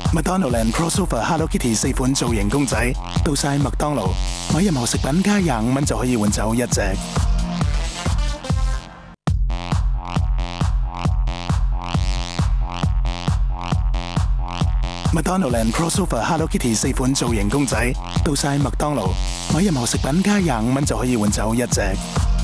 麥當勞 Land Crossover Hello Kitty 4款造型公仔，到晒麥當勞，買任何食品加25蚊就可以換走一隻。麥當勞 Land Crossover Hello Kitty 4款造型公仔，到晒麥當勞，買任何食品加25蚊就可以換走一隻。